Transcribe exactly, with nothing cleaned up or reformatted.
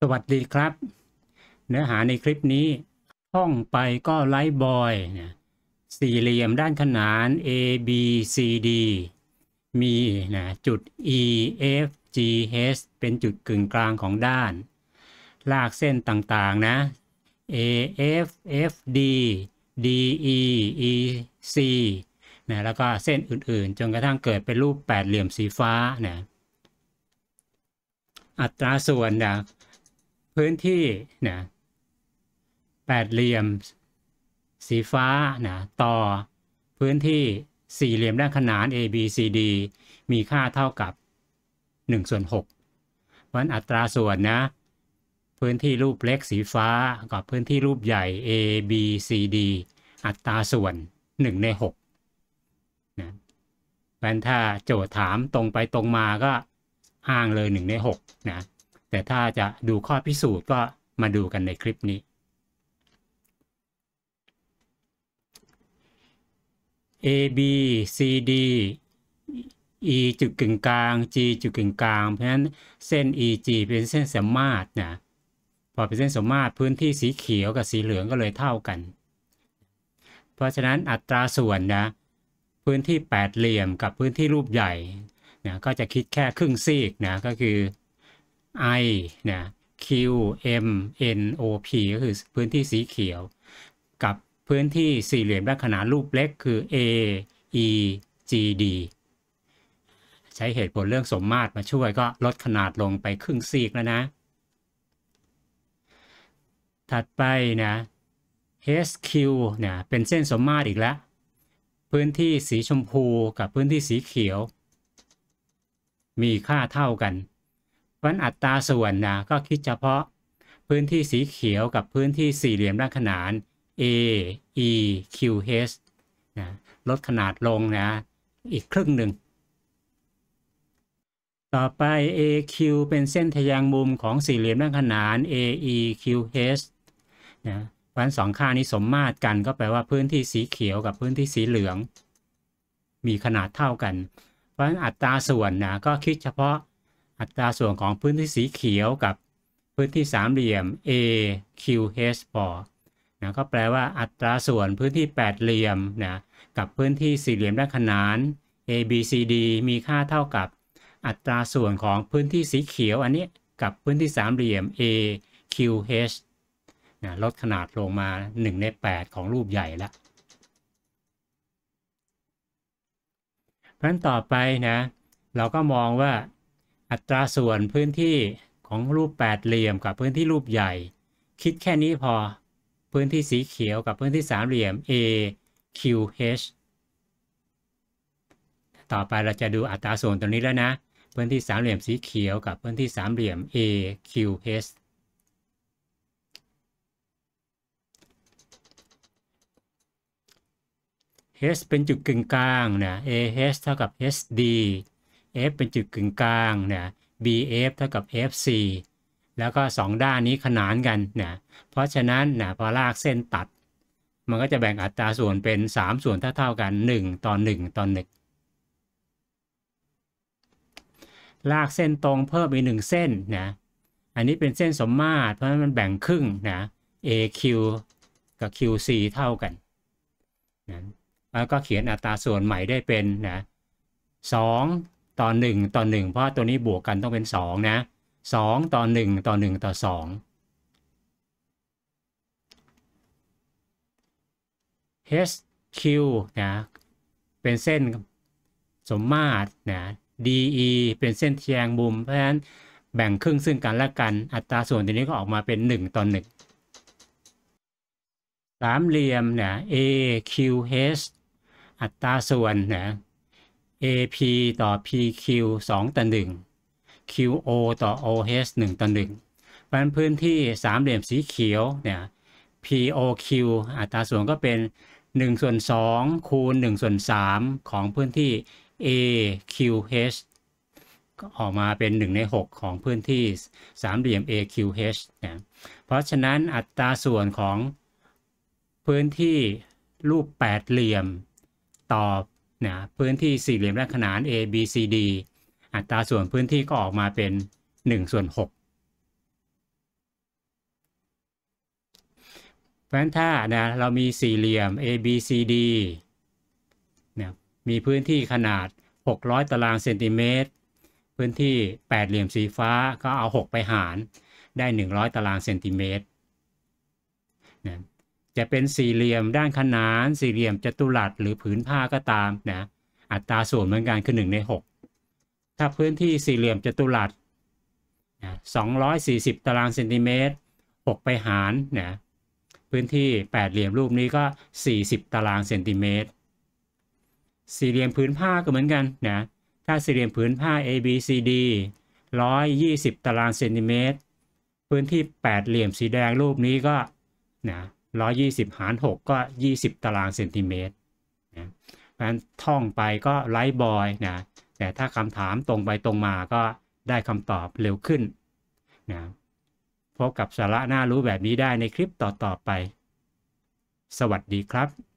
สวัสดีครับเนื้อหาในคลิปนี้ท่องไปก็ไลฟ์บอยนะสี่เหลี่ยมด้านขนาน A B C D มีนะจุด E F G H เป็นจุดกึ่งกลางของด้านลากเส้นต่างๆนะ A F F D D E E C นะแล้วก็เส้นอื่นๆจนกระทั่งเกิดเป็นรูปแปดเหลี่ยมสีฟ้านะอัตราส่วนนะพื้นที่นะแปดเหลี่ยมสีฟ้านะต่อพื้นที่สี่เหลี่ยมด้านขนาน A B C D มีค่าเท่ากับหนึ่งส่วนหกเพราะฉะนั้นอัตราส่วนนะพื้นที่รูปเล็กสีฟ้ากับพื้นที่รูปใหญ่ A B C D อัตราส่วนหนึ่งในหกนะเพราะฉะนั้นถ้าโจทย์ถามตรงไปตรงมาก็อ้างเลยหนึ่งในหกนะแต่ถ้าจะดูข้อพิสูจน์ก็มาดูกันในคลิปนี้ A B C D E จุดกึ่งกลาง G จุดกึ่งกลางเพราะฉะนั้นเส้น E G เป็นเส้นสมมาตรนะพอเป็นเส้นสมมาตรพื้นที่สีเขียวกับสีเหลืองก็เลยเท่ากันเพราะฉะนั้นอัตราส่วนนะพื้นที่แปดเหลี่ยมกับพื้นที่รูปใหญ่นะก็จะคิดแค่ครึ่งซีกนะก็คือ I นะ Q M N O P ก็คือพื้นที่สีเขียวกับพื้นที่สี่เหลี่ยมด้านขนานรูปเล็กคือ A E G D ใช้เหตุผลเรื่องสมมาตรมาช่วยก็ลดขนาดลงไปครึ่งซีกแล้วนะถัดไปนะ H Q นะเป็นเส้นสมมาตรอีกแล้วพื้นที่สีชมพูกับพื้นที่สีเขียวมีค่าเท่ากันเพราะอัตราส่วนนะก็คิดเฉพาะพื้นที่สีเขียวกับพื้นที่สี่เหลี่ยมด้านขนาน A E Q H นะลดขนาดลงนะอีกครึ่งหนึ่งต่อไป A Q เป็นเส้นทะแยงมุมของสี่เหลี่ยมด้านขนาน A E Q H นะเพราะฉะนั้นสองค่านี้สมมาตรกันก็แปลว่าพื้นที่สีเขียวกับพื้นที่สีเหลืองมีขนาดเท่ากันเพราะฉะนั้นอัตราส่วนนะก็คิดเฉพาะอัตราส่วนของพื้นที่สีเขียวกับพื้นที่สามเหลี่ยม A Q H พอนะก็แปลว่าอัตราส่วนพื้นที่แปดเหลี่ยมนะกับพื้นที่สี่เหลี่ยมด้านขนาน A B C D มีค่าเท่ากับอัตราส่วนของพื้นที่สีเขียวอันนี้กับพื้นที่สามเหลี่ยม A Q H นะลดขนาดลงมาหนึ่งในแปดของรูปใหญ่ละเพราะฉะนั้นต่อไปนะเราก็มองว่าอัตราส่วนพื้นที่ของรูปแปดเหลี่ยมกับพื้นที่รูปใหญ่คิดแค่นี้พอพื้นที่สีเขียวกับพื้นที่สามเหลี่ยม A Q H ต่อไปเราจะดูอัตราส่วนตัวนี้แล้วนะพื้นที่สามเหลี่ยมสีเขียวกับพื้นที่สามเหลี่ยม A Q H H เป็นจุดกึ่งกลางนะ A H เท่ากับ H D F เป็นจุดกึ่งกลางนะ B F เท่ากับ F C แล้วก็สองด้านนี้ขนานกันนะเพราะฉะนั้นนะพอลากเส้นตัดมันก็จะแบ่งอัตราส่วนเป็นสามส่วนเท่าๆกันหนึ่งต่อหนึ่งต่อหนึ่งลากเส้นตรงเพิ่มอีกหนึ่งเส้นนะอันนี้เป็นเส้นสมมาตรเพราะมันแบ่งครึ่งนะ A Q กับ Q C เท่ากันนะแล้วก็เขียนอัตราส่วนใหม่ได้เป็นนะสองต่อหนึ่งต่อหนึ่งเพราะตัวนี้บวกกันต้องเป็นสองนะสองต่อหนึ่งต่อหนึ่งต่อสอง H Q นะเป็นเส้นสมมาตรนะ D E เป็นเส้นทะแยงมุมเพราะฉะนั้นแบ่งครึ่งซึ่งกันและกันอัตราส่วนตัวนี้ก็ออกมาเป็นหนึ่งต่อหนึ่งสามเหลี่ยมนะ A Q H อัตราส่วนนะ A P ต่อ P Q สองต่อหนึ่ง Q O ต่อ O H หนึ่งต่อหนึ่งเพราะฉะนั้นพื้นที่สามเหลี่ยมสีเขียวเนี่ย P O Q อัตราส่วนก็เป็นหนึ่งส่วนสองคูณหนึ่งส่วนสามของพื้นที่ A Q H ก็ออกมาเป็นหนึ่งในหกของพื้นที่สามเหลี่ยม A Q H นะเพราะฉะนั้นอัตราส่วนของพื้นที่รูปแปดเหลี่ยมต่อนะพื้นที่สี่เหลี่ยมด้านขนาน A B C D อัตราส่วนพื้นที่ก็ออกมาเป็นหนึ่งส่วนหกราะฉะนั้นถ้านะเรามีสี่เหลี่ยม A B C D นะมีพื้นที่ขนาดหกร้อยตารางเซนติเมตรพื้นที่แปดเหลี่ยมสีฟ้าก็เอาหกไปหารได้หนึ่งร้อยตารางเซนติเมตรนะจะเป็นสี่เหลี่ยมด้านขนานสี่เหลี่ยมจัตุรัสหรือผืนผ้าก็ตามนะอัตราส่วนเหมือนกันคือหนึ่งในหกถ้าพื้นที่สี่เหลี่ยมจัตุรัสนะสองร้อยสี่สิบตารางเซนติเมตรหกไปหารนะพื้นที่แปดเหลี่ยมรูปนี้ก็สี่สิบตารางเซนติเมตรสี่เหลี่ยมผืนผ้าก็เหมือนกันนะถ้าสี่เหลี่ยมผืนผ้า A B C D หนึ่งร้อยยี่สิบตารางเซนติเมตรพื้นที่แปดเหลี่ยมสีแดงรูปนี้ก็นะหนึ่งร้อยยี่สิบหารหกก็ยี่สิบตารางเซนติเมตรนะเพราะฉะนั้นท่องไปก็ไร้บอยนะแต่ถ้าคำถามตรงไปตรงมาก็ได้คำตอบเร็วขึ้นนะพบกับสาระน่ารู้แบบนี้ได้ในคลิปต่อๆไปสวัสดีครับ